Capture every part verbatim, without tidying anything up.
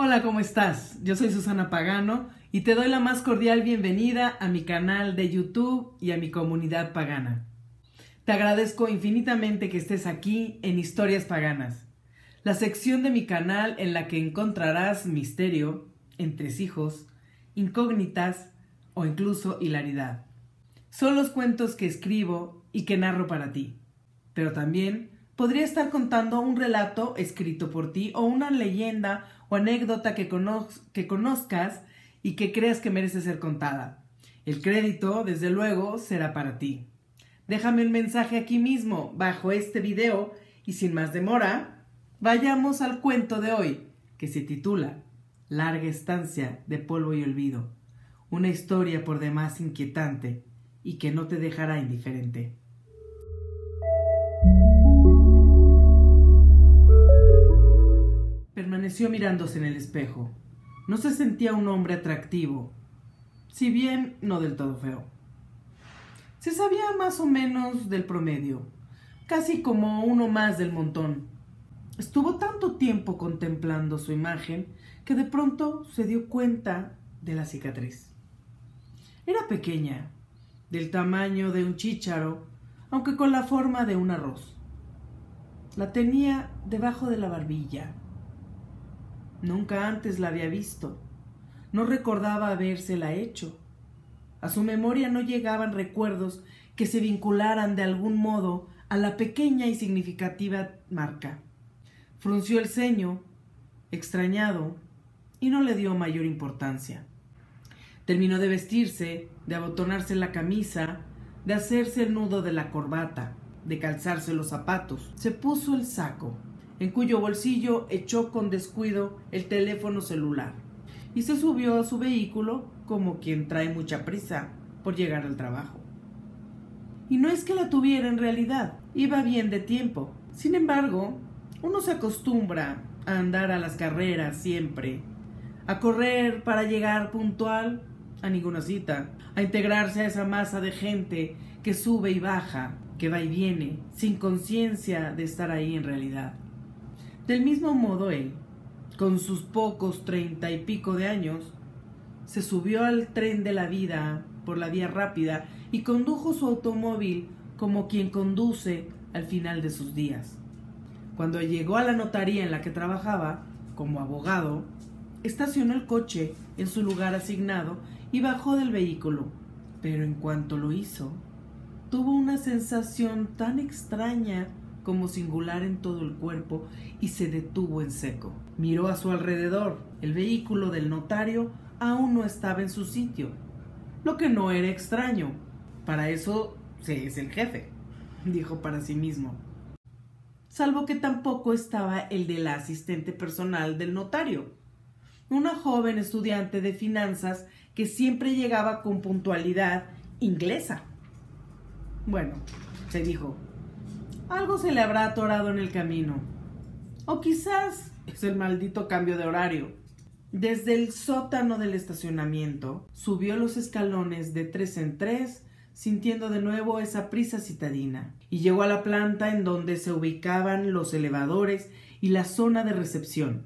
Hola, ¿cómo estás? Yo soy Susana Pagano y te doy la más cordial bienvenida a mi canal de YouTube y a mi comunidad pagana. Te agradezco infinitamente que estés aquí en Historias Paganas, la sección de mi canal en la que encontrarás misterio, entresijos, incógnitas o incluso hilaridad. Son los cuentos que escribo y que narro para ti, pero también podría estar contando un relato escrito por ti o una leyenda o anécdota que, cono que conozcas y que creas que merece ser contada. El crédito, desde luego, será para ti. Déjame un mensaje aquí mismo, bajo este video, y sin más demora, vayamos al cuento de hoy, que se titula Larga estancia de polvo y olvido, una historia por demás inquietante y que no te dejará indiferente. Permaneció mirándose en el espejo. No se sentía un hombre atractivo, si bien no del todo feo. Se sabía más o menos del promedio, casi como uno más del montón. Estuvo tanto tiempo contemplando su imagen que de pronto se dio cuenta de la cicatriz. Era pequeña, del tamaño de un chícharo, aunque con la forma de un arroz. La tenía debajo de la barbilla. Nunca antes la había visto. No recordaba habérsela hecho. A su memoria no llegaban recuerdos que se vincularan de algún modo a la pequeña y significativa marca. Frunció el ceño, extrañado, y no le dio mayor importancia. Terminó de vestirse, de abotonarse la camisa, de hacerse el nudo de la corbata, de calzarse los zapatos. Se puso el saco, en cuyo bolsillo echó con descuido el teléfono celular y se subió a su vehículo como quien trae mucha prisa por llegar al trabajo. Y no es que la tuviera en realidad, iba bien de tiempo. Sin embargo, uno se acostumbra a andar a las carreras siempre, a correr para llegar puntual a ninguna cita, a integrarse a esa masa de gente que sube y baja, que va y viene, sin conciencia de estar ahí en realidad. Del mismo modo él, con sus pocos treinta y pico de años, se subió al tren de la vida por la vía rápida y condujo su automóvil como quien conduce al final de sus días. Cuando llegó a la notaría en la que trabajaba, como abogado, estacionó el coche en su lugar asignado y bajó del vehículo, pero en cuanto lo hizo, tuvo una sensación tan extraña como singular en todo el cuerpo y se detuvo en seco. Miró a su alrededor. El vehículo del notario aún no estaba en su sitio, lo que no era extraño. Para eso se es el jefe, dijo para sí mismo. Salvo que tampoco estaba el de la asistente personal del notario, una joven estudiante de finanzas que siempre llegaba con puntualidad inglesa. Bueno, se dijo, algo se le habrá atorado en el camino. O quizás es el maldito cambio de horario. Desde el sótano del estacionamiento, subió los escalones de tres en tres, sintiendo de nuevo esa prisa citadina, y llegó a la planta en donde se ubicaban los elevadores y la zona de recepción.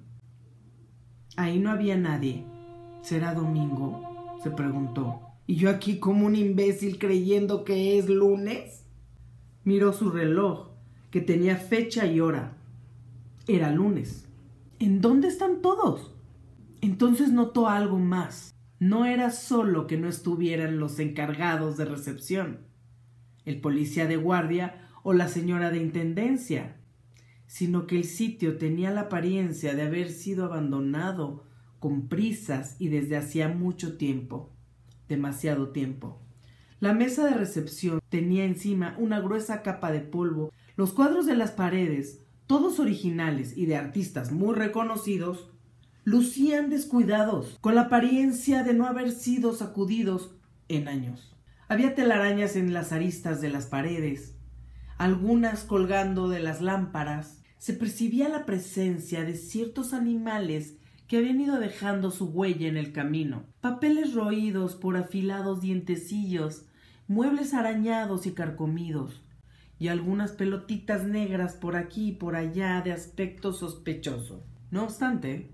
Ahí no había nadie. ¿Será domingo?, se preguntó. ¿Y yo aquí como un imbécil creyendo que es lunes? Miró su reloj, que tenía fecha y hora. Era lunes. ¿En dónde están todos? Entonces notó algo más. No era solo que no estuvieran los encargados de recepción, el policía de guardia o la señora de intendencia, sino que el sitio tenía la apariencia de haber sido abandonado con prisas y desde hacía mucho tiempo, demasiado tiempo. La mesa de recepción tenía encima una gruesa capa de polvo. Los cuadros de las paredes, todos originales y de artistas muy reconocidos, lucían descuidados, con la apariencia de no haber sido sacudidos en años. Había telarañas en las aristas de las paredes, algunas colgando de las lámparas. Se percibía la presencia de ciertos animales que habían ido dejando su huella en el camino. Papeles roídos por afilados dientecillos, muebles arañados y carcomidos, y algunas pelotitas negras por aquí y por allá de aspecto sospechoso. No obstante,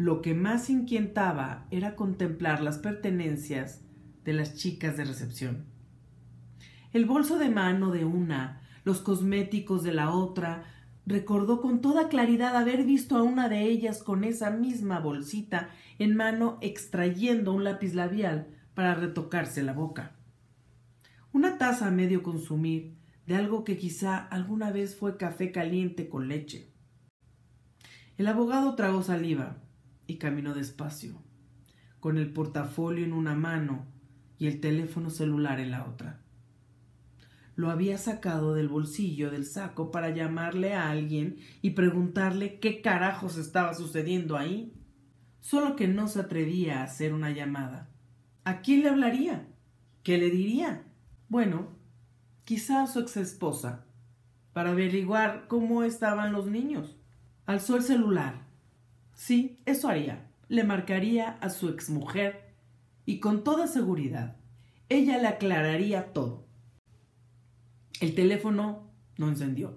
Lo que más inquietaba era contemplar las pertenencias de las chicas de recepción. El bolso de mano de una, los cosméticos de la otra. Recordó con toda claridad haber visto a una de ellas con esa misma bolsita en mano extrayendo un lápiz labial para retocarse la boca. Una taza a medio consumir de algo que quizá alguna vez fue café caliente con leche. El abogado tragó saliva y caminó despacio, con el portafolio en una mano y el teléfono celular en la otra. Lo había sacado del bolsillo del saco para llamarle a alguien y preguntarle qué carajos estaba sucediendo ahí. Solo que no se atrevía a hacer una llamada. ¿A quién le hablaría? ¿Qué le diría? Bueno, quizá a su exesposa, para averiguar cómo estaban los niños. Alzó el celular. Sí, eso haría. Le marcaría a su exmujer y con toda seguridad ella le aclararía todo. El teléfono no encendió.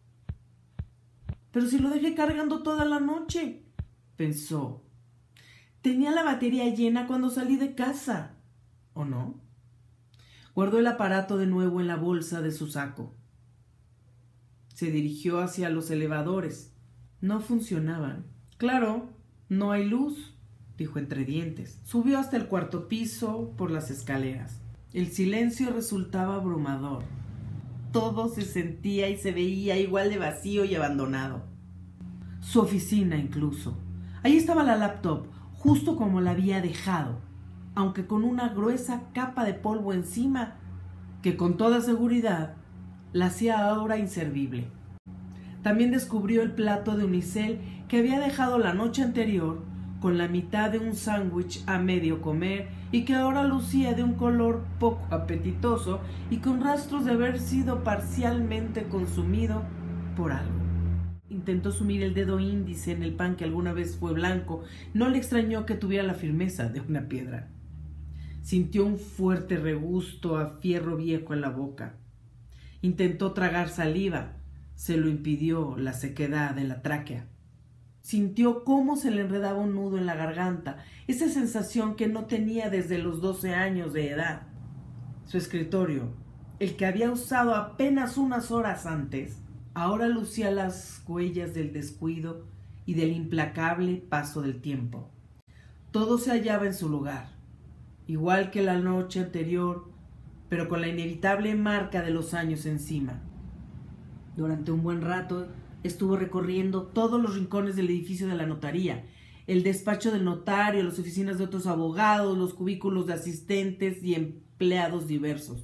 Pero si lo dejé cargando toda la noche, pensó. Tenía la batería llena cuando salí de casa, ¿o no? Guardó el aparato de nuevo en la bolsa de su saco. Se dirigió hacia los elevadores. No funcionaban. Claro, no hay luz, dijo entre dientes. Subió hasta el cuarto piso por las escaleras. El silencio resultaba abrumador. Todo se sentía y se veía igual de vacío y abandonado. Su oficina incluso. Ahí estaba la laptop, justo como la había dejado, aunque con una gruesa capa de polvo encima que con toda seguridad la hacía ahora inservible. También descubrió el plato de unicel que había dejado la noche anterior con la mitad de un sándwich a medio comer y que ahora lucía de un color poco apetitoso y con rastros de haber sido parcialmente consumido por algo. Intentó sumir el dedo índice en el pan que alguna vez fue blanco. No le extrañó que tuviera la firmeza de una piedra. Sintió un fuerte regusto a fierro viejo en la boca. Intentó tragar saliva. Se lo impidió la sequedad de la tráquea. Sintió cómo se le enredaba un nudo en la garganta, esa sensación que no tenía desde los doce años de edad. Su escritorio, el que había usado apenas unas horas antes, ahora lucía las huellas del descuido y del implacable paso del tiempo. Todo se hallaba en su lugar, igual que la noche anterior, pero con la inevitable marca de los años encima. Durante un buen rato estuvo recorriendo todos los rincones del edificio de la notaría, el despacho del notario, las oficinas de otros abogados, los cubículos de asistentes y empleados diversos.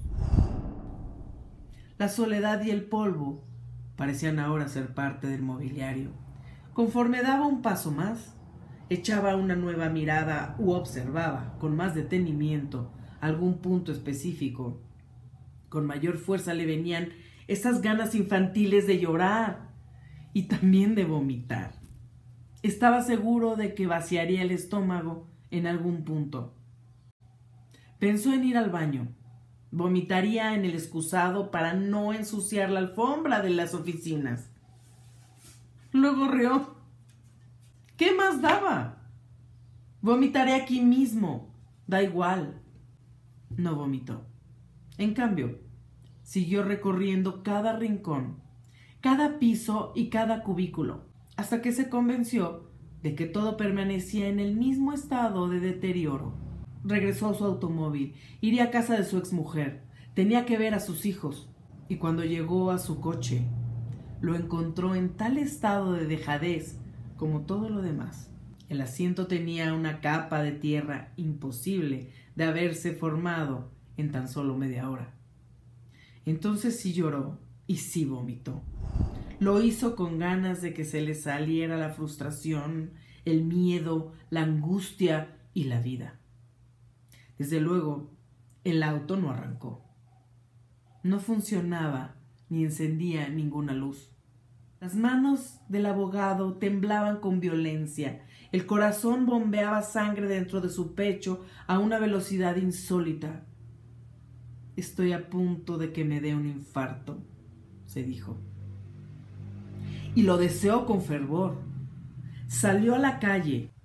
La soledad y el polvo parecían ahora ser parte del mobiliario. Conforme daba un paso más, echaba una nueva mirada u observaba con más detenimiento algún punto específico. Con mayor fuerza le venían esas ganas infantiles de llorar y también de vomitar. Estaba seguro de que vaciaría el estómago en algún punto. Pensó en ir al baño. Vomitaría en el excusado para no ensuciar la alfombra de las oficinas. Luego rió. ¿Qué más daba? Vomitaré aquí mismo. Da igual. No vomitó. En cambio, siguió recorriendo cada rincón, cada piso y cada cubículo, hasta que se convenció de que todo permanecía en el mismo estado de deterioro. Regresó a su automóvil, iría a casa de su exmujer, tenía que ver a sus hijos, y cuando llegó a su coche, lo encontró en tal estado de dejadez como todo lo demás. El asiento tenía una capa de tierra imposible de haberse formado en tan solo media hora. Entonces sí lloró y sí vomitó. Lo hizo con ganas de que se le saliera la frustración, el miedo, la angustia y la vida. Desde luego, el auto no arrancó. No funcionaba ni encendía ninguna luz. Las manos del abogado temblaban con violencia. El corazón bombeaba sangre dentro de su pecho a una velocidad insólita. Estoy a punto de que me dé un infarto, se dijo. Y lo deseó con fervor. Salió a la calle,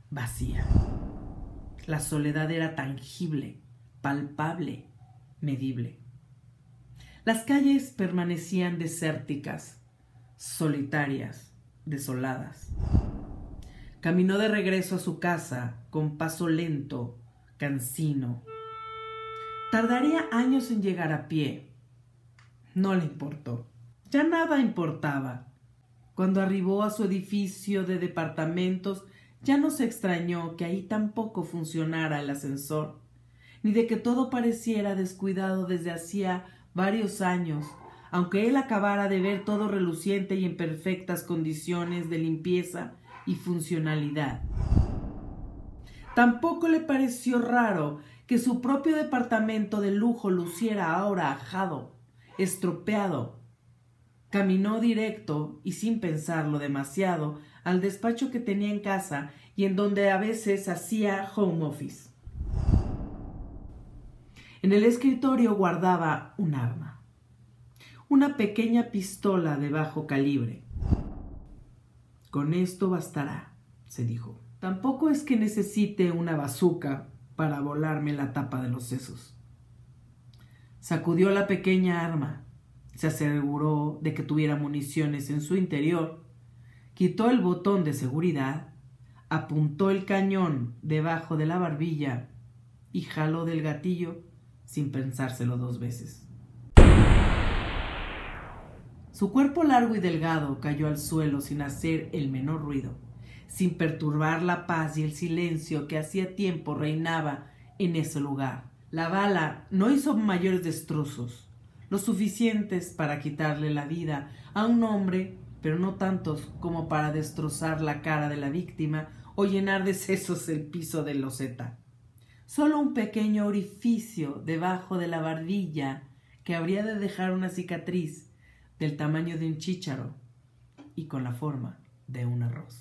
vacía. La soledad era tangible, palpable, medible. Las calles permanecían desérticas, solitarias, desoladas. Caminó de regreso a su casa con paso lento, cansino. Tardaría años en llegar a pie. No le importó. Ya nada importaba. Cuando arribó a su edificio de departamentos, ya no se extrañó que ahí tampoco funcionara el ascensor, ni de que todo pareciera descuidado desde hacía varios años, aunque él acabara de ver todo reluciente y en perfectas condiciones de limpieza y funcionalidad. Tampoco le pareció raro que su propio departamento de lujo luciera ahora ajado, estropeado. Caminó directo y sin pensarlo demasiado al despacho que tenía en casa y en donde a veces hacía home office. En el escritorio guardaba un arma, una pequeña pistola de bajo calibre. Con esto bastará, se dijo. Tampoco es que necesite una bazuca para volarme la tapa de los sesos. Sacudió la pequeña arma, se aseguró de que tuviera municiones en su interior, quitó el botón de seguridad, apuntó el cañón debajo de la barbilla y jaló del gatillo sin pensárselo dos veces. Su cuerpo largo y delgado cayó al suelo sin hacer el menor ruido, sin perturbar la paz y el silencio que hacía tiempo reinaba en ese lugar. La bala no hizo mayores destrozos, lo suficientes para quitarle la vida a un hombre, pero no tantos como para destrozar la cara de la víctima o llenar de sesos el piso de loseta. Solo un pequeño orificio debajo de la barbilla que habría de dejar una cicatriz del tamaño de un chícharo y con la forma de un arroz.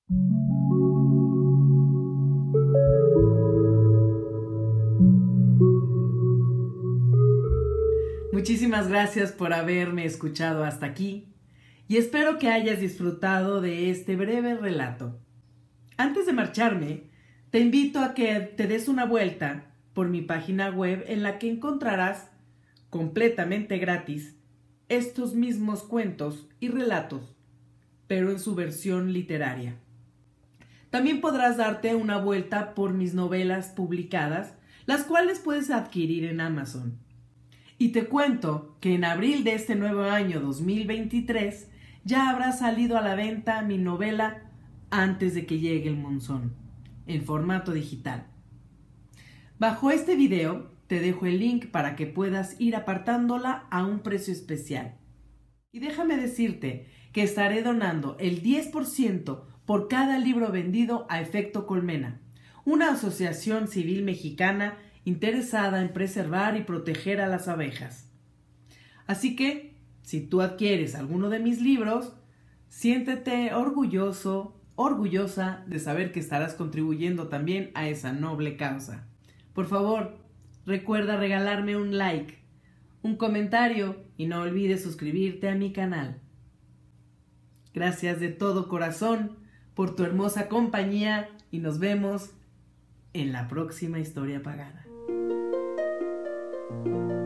Muchísimas gracias por haberme escuchado hasta aquí y espero que hayas disfrutado de este breve relato. Antes de marcharme, te invito a que te des una vuelta por mi página web en la que encontrarás completamente gratis estos mismos cuentos y relatos, pero en su versión literaria. También podrás darte una vuelta por mis novelas publicadas, las cuales puedes adquirir en Amazon. Y te cuento que en abril de este nuevo año dos mil veintitrés ya habrá salido a la venta mi novela Antes de que llegue el monzón, en formato digital. Bajo este video te dejo el link para que puedas ir apartándola a un precio especial. Y déjame decirte que estaré donando el diez por ciento por cada libro vendido a Efecto Colmena, una asociación civil mexicana interesada en preservar y proteger a las abejas. Así que, si tú adquieres alguno de mis libros, siéntete orgulloso, orgullosa de saber que estarás contribuyendo también a esa noble causa. Por favor, recuerda regalarme un like, un comentario y no olvides suscribirte a mi canal. Gracias de todo corazón por tu hermosa compañía y nos vemos en la próxima historia pagana.